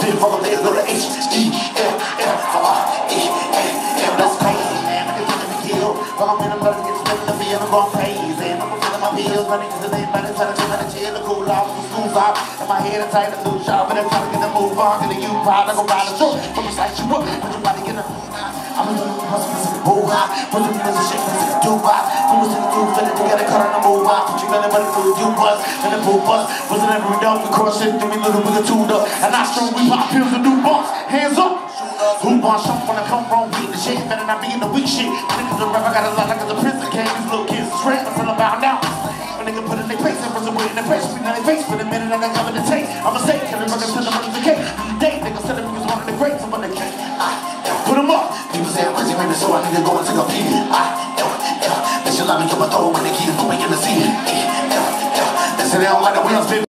been from the legs, go to H-E-L-L-R-E-A-M. That's crazy, man. I can feel me kill. But I'm in the blood, get split in the field, I'm going crazy. And I'm feeling my pills, my niggas and everybody trying to chill in the chill, the cool off, the school's out. And my head is tight, the new shop, and I'm trying to get the move on. Get the you proud, I go ride the show. From the site you up, but your body get a I'm in the move high, put the music shit, let's do bop. Who was in the two, fit it together, cut on the move out. Put you better, better do you bust, and the pool bust. Wasn't every dog, we cross it, do me little with a tuned up. And I strong, we pop pills and do bumps. Hands up! Who wants something when I come from beat the shit? Better not be in the weak shit. Niggas the rap, I got a lot like a prison game. These little kids is rap, I'm feeling about now. A nigga put in their face, and was away in their face. We know their face for the minute, and I cover the tape. I'm a saint, killing records till the murder's the cake. Today, niggas said it was one of the greats, and when they came, put them up. People say I'm crazy, maybe so I need to go and take a pee. They should let me get my throw when they keep going in the sea. They say they don't like the way I'm spinning.